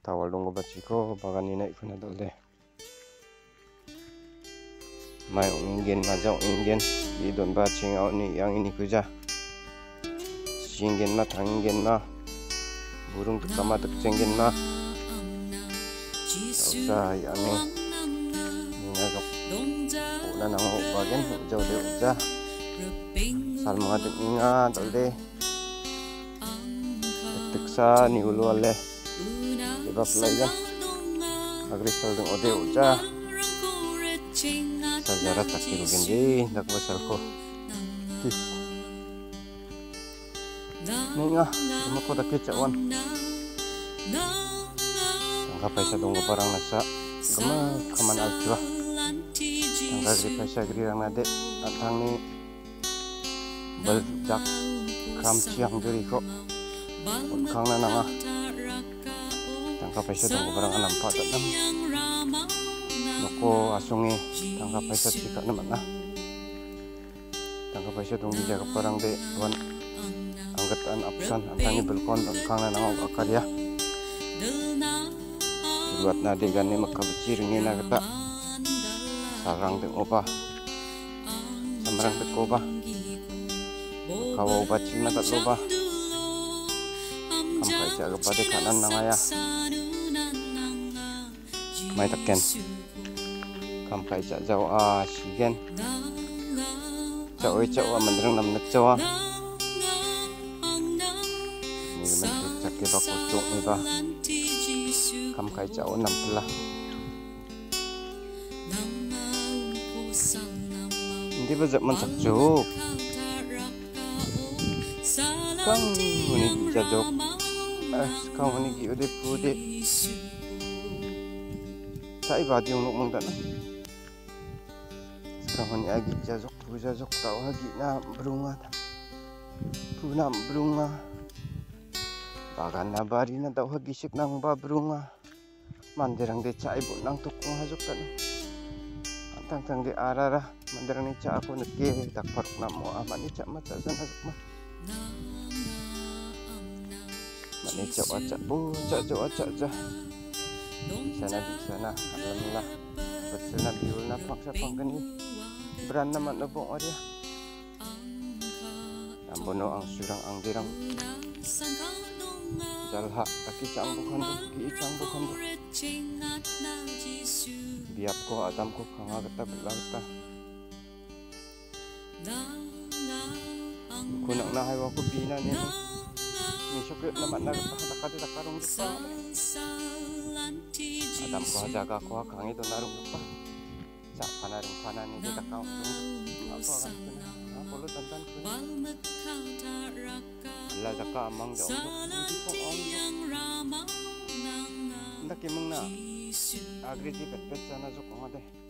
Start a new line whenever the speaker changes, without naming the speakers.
tawal dong baci ko bagan ina ikuna dole mai ingen majau ingen di don baci ngau ni yang ini kuja singen na tangingen na burung tekama tekcenggen na sa yani ngajak una nang bagian jauh de uja sal mga inga dole teksa ni ulu ale Diba pelayan agrisal dong ode uja sajarat takiru gendi dak basal ko ninga cuma ko dak cawan tangka paisa dong parang nasa gema kaman alkiwa tangka gri paisa gri rang nade antang ni baljak kram ciang diri ko kang na nanga tangka paisa dong barang alam pa tatang noko asungi tangka paisa cika naman na tangka paisa dong dijaga parang de wan anggetan absan antangi belkon kang na nangok akarya buat nade gani makabecir ngina kata sarang de opa samarang de koba kawa baci na kat loba kam kai jaga pade kanan nangaya mai takken kam kai jauh sigen jauh mandrang nam nak jawa ni mentu cakke ba kocok ni ba kam kai jauh nam pelah hindi ba man sakjuk kanguni jajok kang uni gi ode pude sai ba diung nok mangdana kang uni agi jajok pu jajok tau hagi na brunga puna brunga bagan na bari na tau hagi sik nang ba brunga manderang de cai bu nang tukung hajok tan antang tang de arara manderang ni ca aku neke tak paruk namo amani ca mata san hajok mah mani ca acak bu ca acak di sana alhamdulillah bersana biulna paksa pangkani beran nama nebong aria nambono ang surang ang dirang jalha taki cang bukan biap ko adam ko kanga kata belata kunang na haywa ko bina ni misukit naman na kata takarong lupa adam ko jaga ko kang itu narung lupa sa panaring panan ni kita kau apa kan apa lu tantan la jaka amang jauh di pong ndak kimang na agri di pet sana joko ngade